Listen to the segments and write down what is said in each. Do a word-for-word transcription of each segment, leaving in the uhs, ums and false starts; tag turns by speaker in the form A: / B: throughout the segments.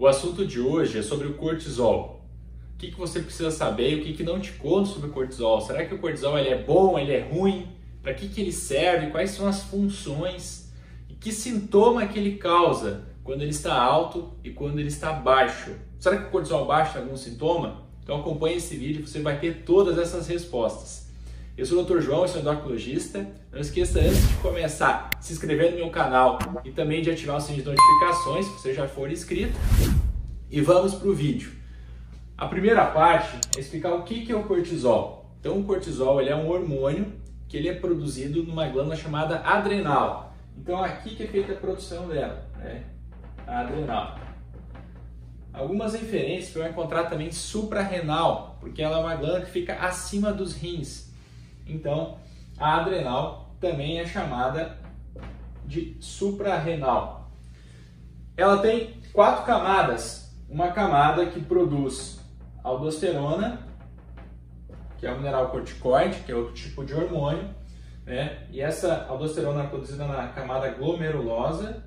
A: O assunto de hoje é sobre o cortisol. O que, que você precisa saber e o que, que não te conta sobre o cortisol? Será que o cortisol ele é bom, ele é ruim? Para que, que ele serve? Quais são as funções? E que sintoma que ele causa quando ele está alto e quando ele está baixo? Será que o cortisol baixo tem algum sintoma? Então acompanhe esse vídeo e você vai ter todas essas respostas. Eu sou o doutor João, eu sou endocrinologista. Não esqueça, antes de começar, se inscrever no meu canal e também de ativar o sininho de notificações, se você já for inscrito. E vamos para o vídeo. A primeira parte é explicar o que é o cortisol. Então o cortisol ele é um hormônio que ele é produzido numa glândula chamada adrenal. Então aqui que é feita a produção dela, né? A adrenal. Algumas referências você vai encontrar também suprarrenal, porque ela é uma glândula que fica acima dos rins. Então, a adrenal também é chamada de suprarrenal. Ela tem quatro camadas. Uma camada que produz aldosterona, que é o mineral corticoide, que é outro tipo de hormônio, né? E essa aldosterona é produzida na camada glomerulosa.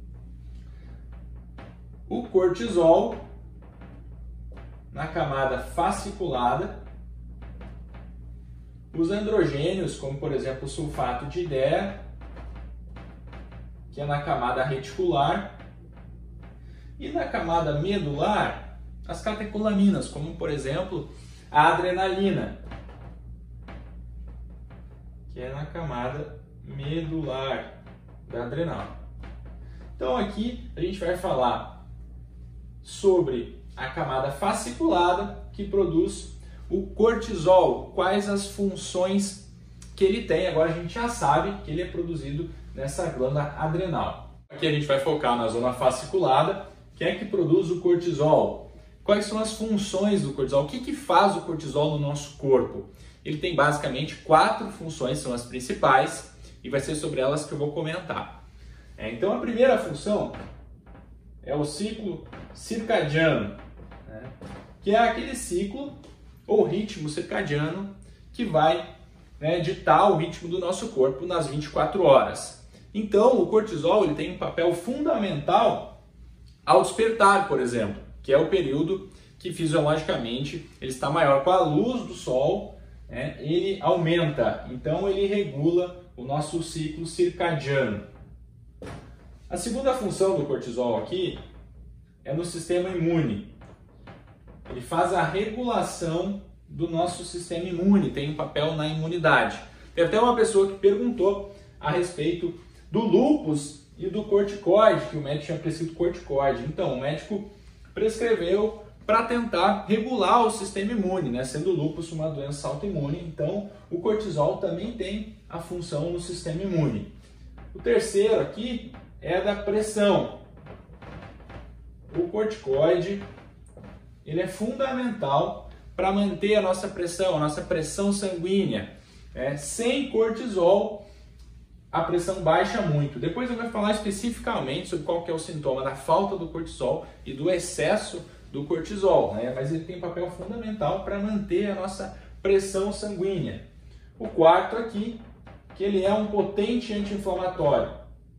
A: O cortisol na camada fasciculada. Os androgênios, como por exemplo o sulfato de D E A, que é na camada reticular. E na camada medular, as catecolaminas, como por exemplo a adrenalina, que é na camada medular da adrenal. Então aqui a gente vai falar sobre a camada fasciculada, que produz o cortisol, quais as funções que ele tem. Agora a gente já sabe que ele é produzido nessa glândula adrenal. Aqui a gente vai focar na zona fasciculada, que é que produz o cortisol. Quais são as funções do cortisol? O que, que faz o cortisol no nosso corpo? Ele tem basicamente quatro funções, são as principais, e vai ser sobre elas que eu vou comentar. É, então a primeira função é o ciclo circadiano, né? Que é aquele ciclo ou ritmo circadiano que vai, né, ditar o ritmo do nosso corpo nas vinte e quatro horas. Então, o cortisol ele tem um papel fundamental ao despertar, por exemplo, que é o período que fisiologicamente ele está maior. Com a luz do sol, né, ele aumenta, então ele regula o nosso ciclo circadiano. A segunda função do cortisol aqui é no sistema imune. Ele faz a regulação do nosso sistema imune, tem um papel na imunidade. Tem até uma pessoa que perguntou a respeito do lúpus e do corticoide, que o médico tinha prescrito corticoide. Então, o médico prescreveu para tentar regular o sistema imune, né? Sendo o lúpus uma doença autoimune, então o cortisol também tem a função no sistema imune. O terceiro aqui é da pressão. O corticoide ele é fundamental para manter a nossa pressão, a nossa pressão sanguínea. É, sem cortisol, a pressão baixa muito. Depois eu vou falar especificamente sobre qual que é o sintoma da falta do cortisol e do excesso do cortisol, né? Mas ele tem um papel fundamental para manter a nossa pressão sanguínea. O quarto aqui, que ele é um potente anti-inflamatório.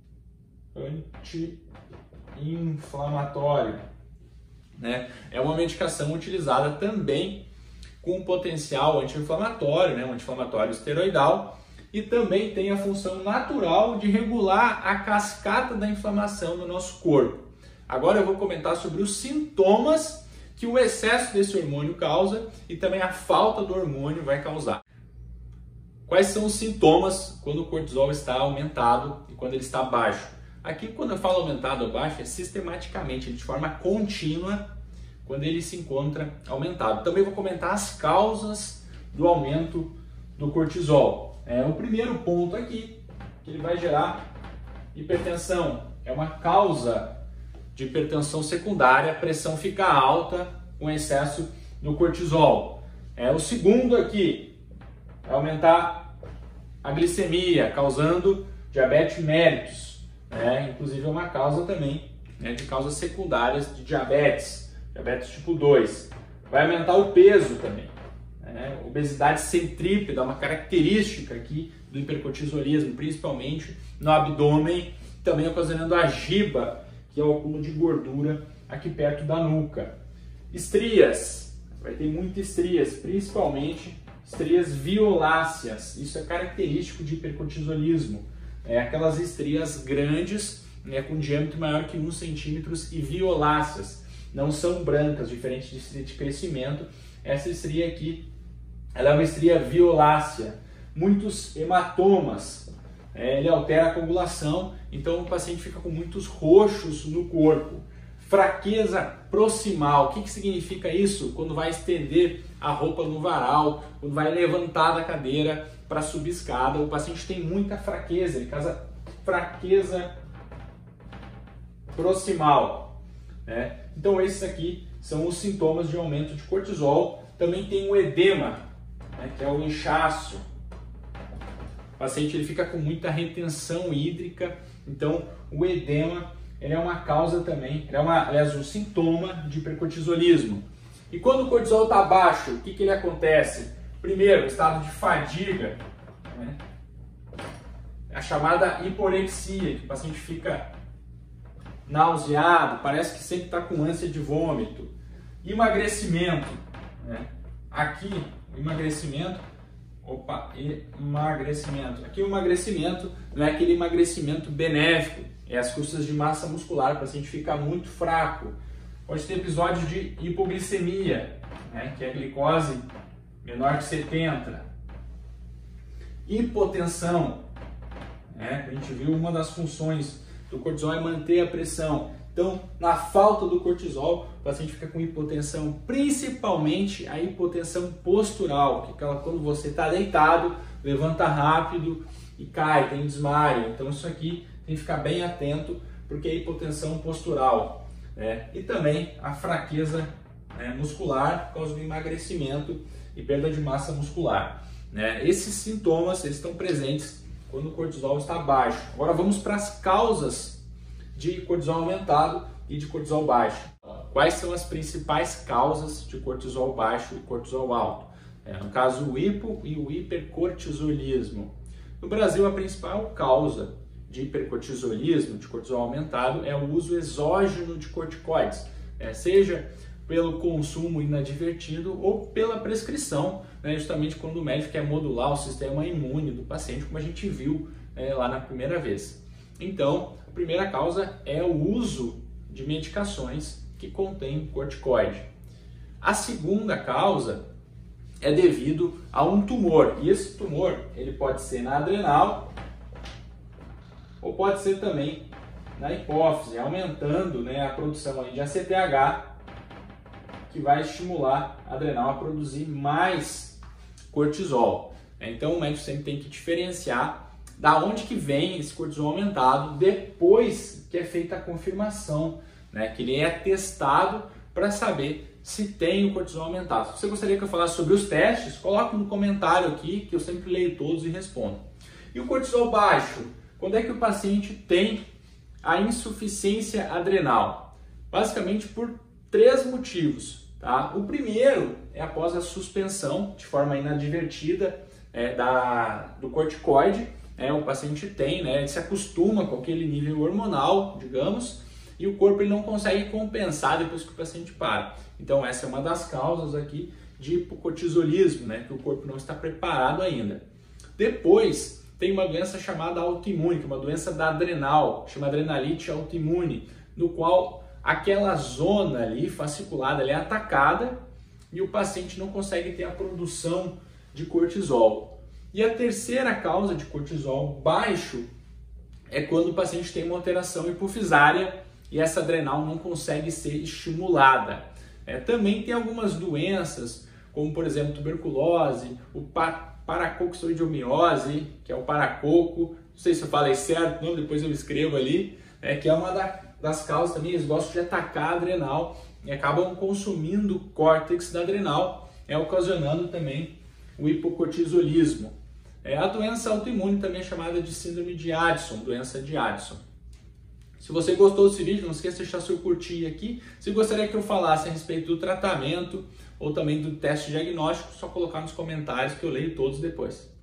A: Anti-inflamatório. Né? É uma medicação utilizada também com potencial anti-inflamatório, né? Um anti-inflamatório esteroidal, e também tem a função natural de regular a cascata da inflamação no nosso corpo. Agora eu vou comentar sobre os sintomas que o excesso desse hormônio causa e também a falta do hormônio vai causar. Quais são os sintomas quando o cortisol está aumentado e quando ele está baixo? Aqui, quando eu falo aumentado ou baixo, é sistematicamente, de forma contínua, quando ele se encontra aumentado. Também vou comentar as causas do aumento do cortisol. É, o primeiro ponto aqui, que ele vai gerar hipertensão. É uma causa de hipertensão secundária, a pressão fica alta com excesso do cortisol. É, o segundo aqui, é aumentar a glicemia, causando diabetes mellitus. É, inclusive é uma causa também, né, de causas secundárias de diabetes, diabetes tipo dois. Vai aumentar o peso também. Né? Obesidade centrípeta, uma característica aqui do hipercortisolismo, principalmente no abdômen, também ocasionando a giba, que que é o acúmulo de gordura aqui perto da nuca. Estrias, vai ter muitas estrias, principalmente estrias violáceas. Isso é característico de hipercortisolismo. É aquelas estrias grandes, né, com diâmetro maior que um centímetro e violáceas. Não são brancas, diferente de estria de crescimento. Essa estria aqui, ela é uma estria violácea. Muitos hematomas, é, ele altera a coagulação, então o paciente fica com muitos roxos no corpo. Fraqueza proximal, o que, que significa isso? Quando vai estender a roupa no varal, quando vai levantar da cadeira para subir escada, o paciente tem muita fraqueza, ele causa fraqueza proximal, né? Então esses aqui são os sintomas de aumento de cortisol. Também tem o edema, né, que é o inchaço. O paciente ele fica com muita retenção hídrica, então o edema ele é uma causa também, ele é uma, aliás, um sintoma de hipercortisolismo. E quando o cortisol está baixo, o que, que ele acontece? Primeiro, estado de fadiga, né? A chamada hiporexia, que o paciente fica nauseado, parece que sempre está com ânsia de vômito. Emagrecimento, né? Aqui, emagrecimento, opa, emagrecimento. Aqui o emagrecimento não é aquele emagrecimento benéfico, é as custas de massa muscular, o paciente fica muito fraco. Pode ter episódio de hipoglicemia, né, que é a glicose menor que setenta. Hipotensão, né, a gente viu uma das funções do cortisol é manter a pressão. Então, na falta do cortisol, o paciente fica com hipotensão, principalmente a hipotensão postural, que é aquela quando você está deitado, levanta rápido e cai, tem desmaio. Então, isso aqui tem que ficar bem atento, porque é hipotensão postural, né? E também a fraqueza, né, muscular por causa do emagrecimento e perda de massa muscular, né? Esses sintomas eles estão presentes quando o cortisol está baixo. Agora vamos para as causas de cortisol aumentado e de cortisol baixo. Quais são as principais causas de cortisol baixo e cortisol alto? É, no caso, o hipo e o hipercortisolismo. No Brasil, a principal causa de hipercortisolismo, de cortisol aumentado, é o uso exógeno de corticoides, é, seja pelo consumo inadvertido ou pela prescrição, né, justamente quando o médico quer modular o sistema imune do paciente, como a gente viu é, lá na primeira vez. Então, a primeira causa é o uso de medicações que contêm corticoide. A segunda causa é devido a um tumor, e esse tumor ele pode ser na adrenal ou pode ser também na hipófise, aumentando, né, a produção aí de A C T H, que vai estimular a adrenal a produzir mais cortisol. Então o médico sempre tem que diferenciar da onde que vem esse cortisol aumentado depois que é feita a confirmação, né, que ele é testado para saber se tem o cortisol aumentado. Se você gostaria que eu falasse sobre os testes, coloque no comentário aqui que eu sempre leio todos e respondo. E o cortisol baixo? Quando é que o paciente tem a insuficiência adrenal? Basicamente por três motivos. Tá? O primeiro é após a suspensão de forma inadvertida é, da, do corticoide. É, o paciente tem, né, ele se acostuma com aquele nível hormonal, digamos, e o corpo ele não consegue compensar depois que o paciente para. Então essa é uma das causas aqui de hipocortisolismo, né, que o corpo não está preparado ainda. Depois tem uma doença chamada autoimune, que é uma doença da adrenal, chama adrenalite autoimune, no qual aquela zona ali fasciculada ali é atacada e o paciente não consegue ter a produção de cortisol. E a terceira causa de cortisol baixo é quando o paciente tem uma alteração hipofisária e essa adrenal não consegue ser estimulada. É, também tem algumas doenças, como por exemplo tuberculose, o paracoxoidiomiose, que é o paracoco, não sei se eu falei certo, não, depois eu escrevo ali, é, que é uma da, das causas também, eles gostam de atacar a adrenal e acabam consumindo o córtex da adrenal, é, ocasionando também o hipocortisolismo. É, a doença autoimune também é chamada de síndrome de Addison, doença de Addison. Se você gostou desse vídeo, não esqueça de deixar seu curtir aqui. Se gostaria que eu falasse a respeito do tratamento ou também do teste diagnóstico, só colocar nos comentários que eu leio todos depois.